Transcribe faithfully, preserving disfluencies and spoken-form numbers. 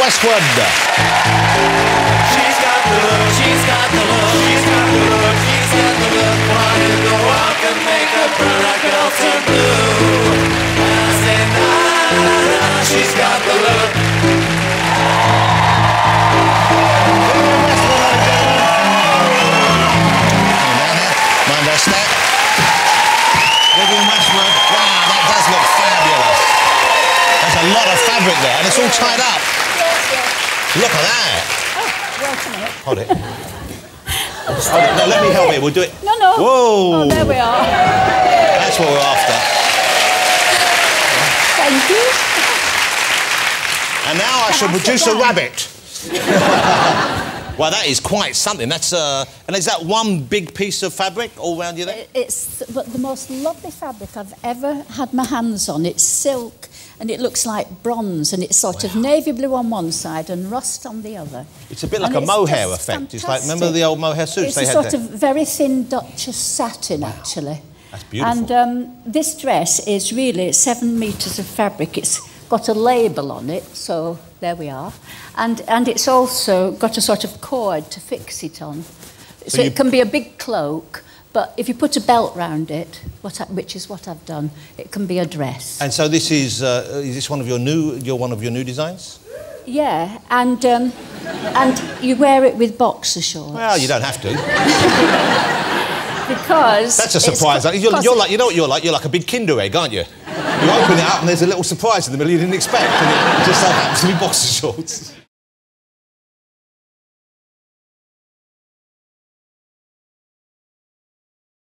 Westwood. She's got the look, she's got the look, she's got the look, she's got the look. Wanna go out and make a brown girl turn blue. And I say, nah, nah, nah, she's got the look. Mind our step. Vivienne Westwood. Wow, that does look fabulous. There's a lot of fabric there, and it's all tied up. Yes, yes. Look at that. Oh, wait a minute. Hold it. Hold it. No, let me help you. We'll do it. No, no. Whoa. Oh, there we are. That's what we're after. Thank you. And now I shall I sit produce a down? rabbit. Well, that is quite something. That's uh, and is that one big piece of fabric all round you there? It's but the most lovely fabric I've ever had my hands on. It's silk and it looks like bronze, and it's sort wow. of navy blue on one side and rust on the other. It's a bit like and a mohair effect. Fantastic. It's like, remember the old mohair suits it's they had? had It's a sort there? of very thin Duchess satin, wow. actually. That's beautiful. And um, this dress is really seven metres of fabric. It's got a label on it, so there we are. And, and it's also got a sort of cord to fix it on. So, so it can be a big cloak, but if you put a belt round it, what I, which is what I've done, it can be a dress. And so this is, uh, is this one of your new, you're one of your new designs? Yeah, and, um, and you wear it with boxer shorts. Well, you don't have to. Because... That's a surprise. You're, you're like, you know what you're like? You're like a big Kinder egg, aren't you? You open it up and there's a little surprise in the middle you didn't expect, and it just so happens to be boxer shorts.